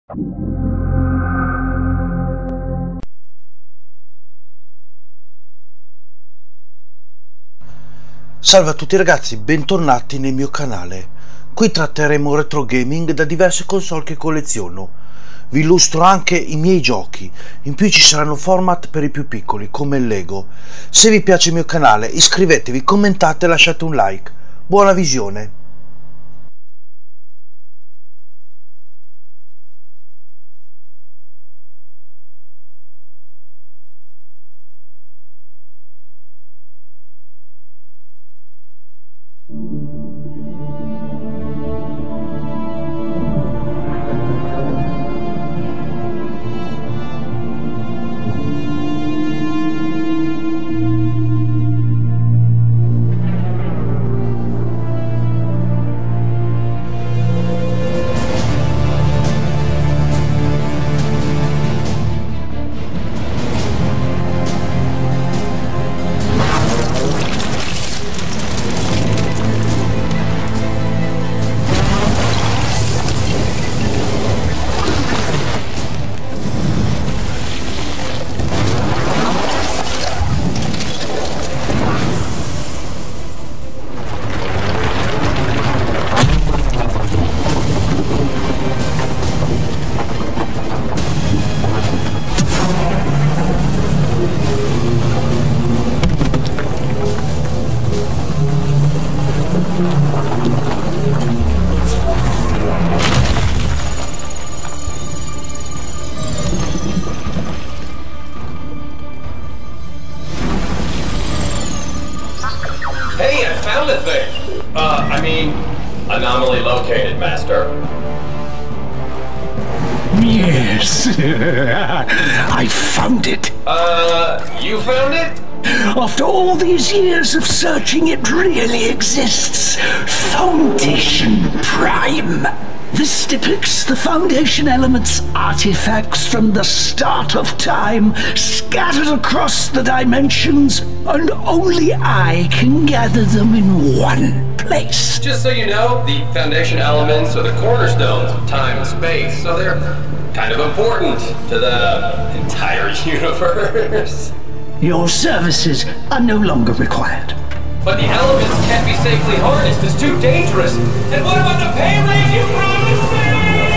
Salve a tutti ragazzi, bentornati nel mio canale. Qui tratteremo retro gaming da diverse console che colleziono. Vi illustro anche i miei giochi, in più ci saranno format per i più piccoli come il Lego. Se vi piace il mio canale iscrivetevi, commentate e lasciate un like. Buona visione! Hey, I found a thing! Anomaly located, Master. Yes, I found it. You found it? After all these years of searching, it really exists. Foundation Prime. This depicts the Foundation Element's artifacts from the start of time, scattered across the dimensions, and only I can gather them in one place. Just so you know, the Foundation elements are the cornerstones of time and space, so they're kind of important to the entire universe. Your services are no longer required. But the elements can't be safely harnessed, it's too dangerous. And what about the pay rate you promised me?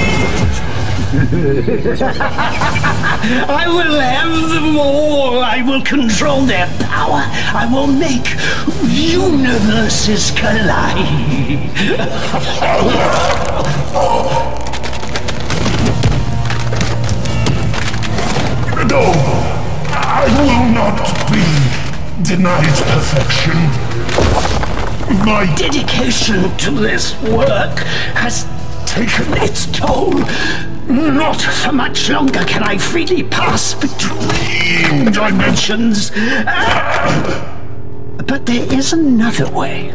I will have them all. I will control their power. I will make universes collide. No, I will not be denied perfection. My dedication to this work has taken its toll. Not for much longer can I freely pass between dimensions. But there is another way.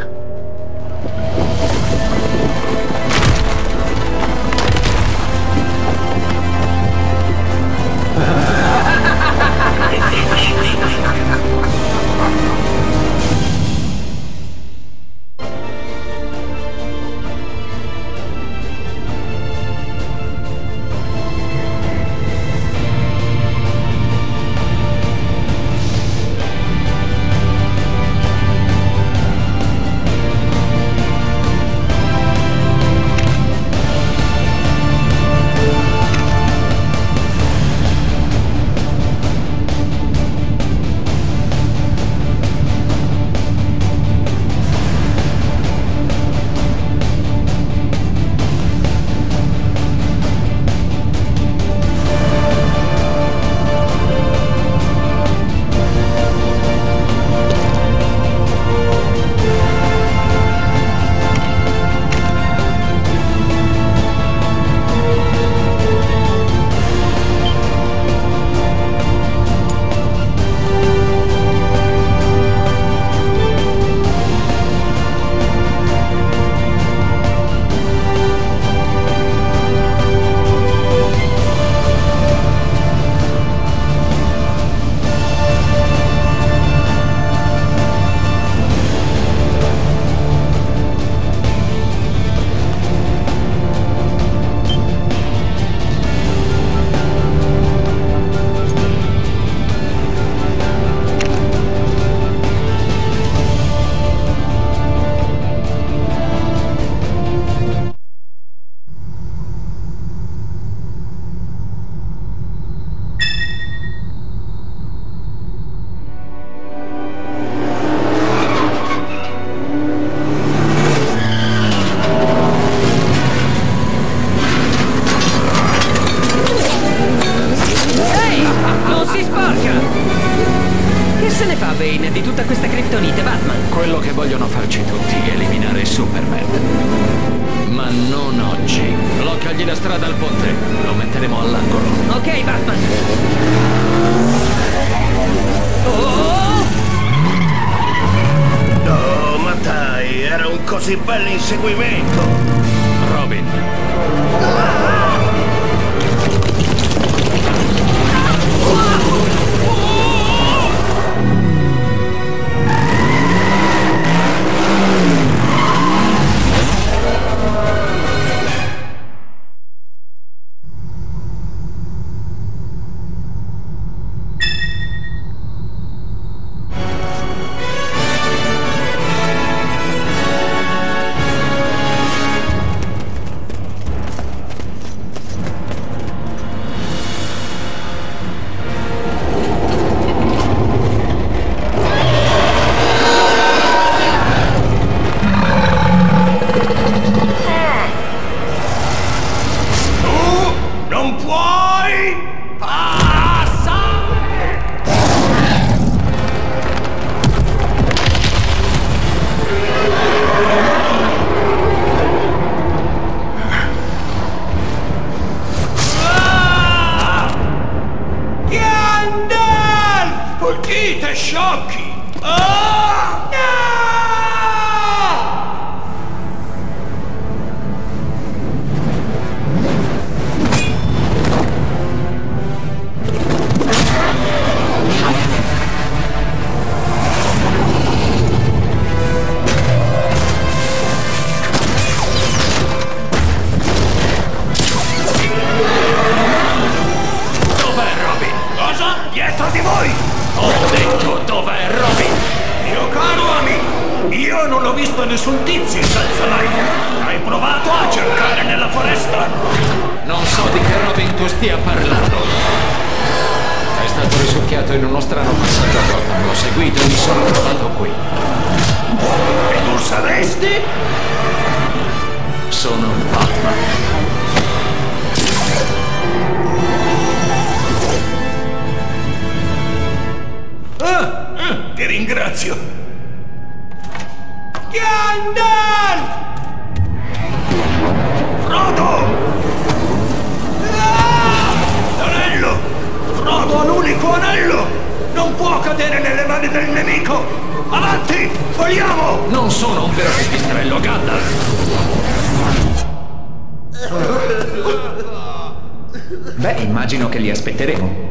blocchi la strada al ponte. Lo metteremo all'angolo. Ok, Batman. No, ma dai, era un così bel inseguimento. Robin. Non puoi passare! Gandalf! Fuggite, sciocchi! Ah! No! Dietro di voi! Ho detto dov'è Robin! Mio caro amico, io non ho visto nessun tizio senza maglia! Hai provato a cercare nella foresta? Non so di che Robin tu stia parlando. È stato risucchiato in uno strano passaggio a Gotham. L'ho seguito e mi sono trovato qui. E tu saresti? Sono Batman. Ti ringrazio! Gandalf! Frodo! L'anello! Frodo ha l'unico anello! Non può cadere nelle mani del nemico! Avanti! Vogliamo! Non sono un vero pipistrello, Gandalf! Beh, immagino che li aspetteremo.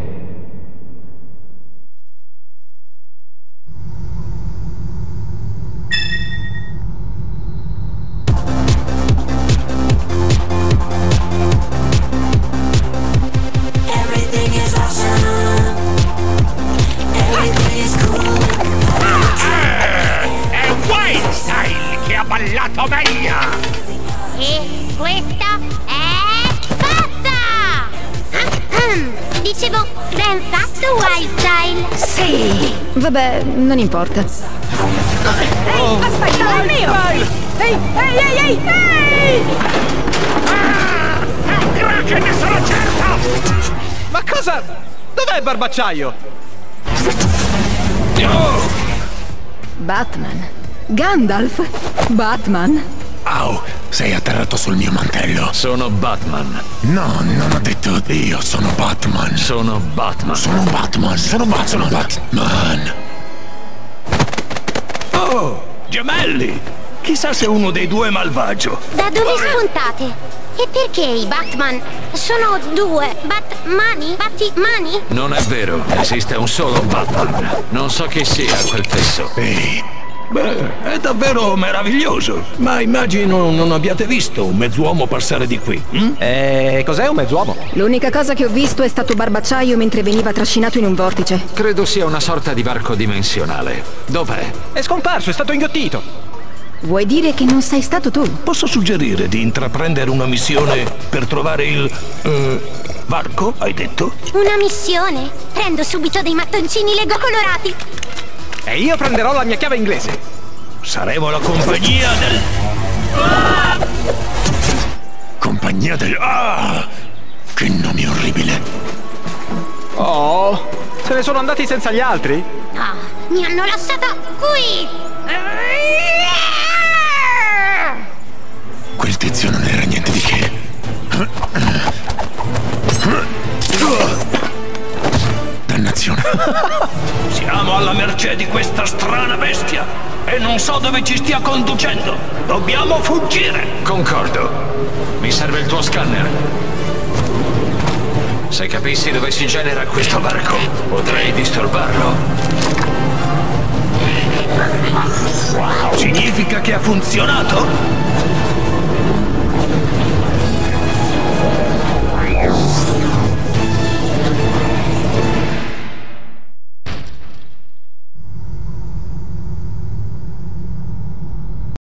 Ballato meglio! E questa è fatta! Dicevo, ben fatto, Wildstyle! Sì! Vabbè, non importa. Ehi, aspetta, è mio! Ehi, ehi, ehi, ehi, ehi! È un Kraken, ne sono certo! Ma cosa? Dov'è il barbacciaio? Batman. Gandalf? Batman? Au, sei atterrato sul mio mantello. Sono Batman. No, non ho detto io, sono Batman. Sono Batman. Sono Batman. Sono Batman. Sono Batman. Oh, gemelli! Chissà se uno dei due è malvagio. Da dove spuntate? E perché i Batman sono due? Batmani? Battimani? Non è vero, esiste un solo Batman. Non so chi sia quel fesso. Ehi, beh, è davvero meraviglioso. Ma immagino non abbiate visto un mezz'uomo passare di qui. Cos'è un mezz'uomo? L'unica cosa che ho visto è stato Barbacciaio mentre veniva trascinato in un vortice. Credo sia una sorta di varco dimensionale. Dov'è? È scomparso, è stato inghiottito. Vuoi dire che non sei stato tu? Posso suggerire di intraprendere una missione per trovare il... varco, hai detto? Una missione? Prendo subito dei mattoncini Lego colorati. E io prenderò la mia chiave inglese. Saremo la compagnia del... Compagnia del... Ah! Che nome orribile. Oh, se ne sono andati senza gli altri? No, mi hanno lasciato qui. Quel tizio non era niente di che. tracce di questa strana bestia e non so dove ci stia conducendo. Dobbiamo fuggire! Concordo. Mi serve il tuo scanner. Se capissi dove si genera questo barco, potrei disturbarlo. Significa che ha funzionato?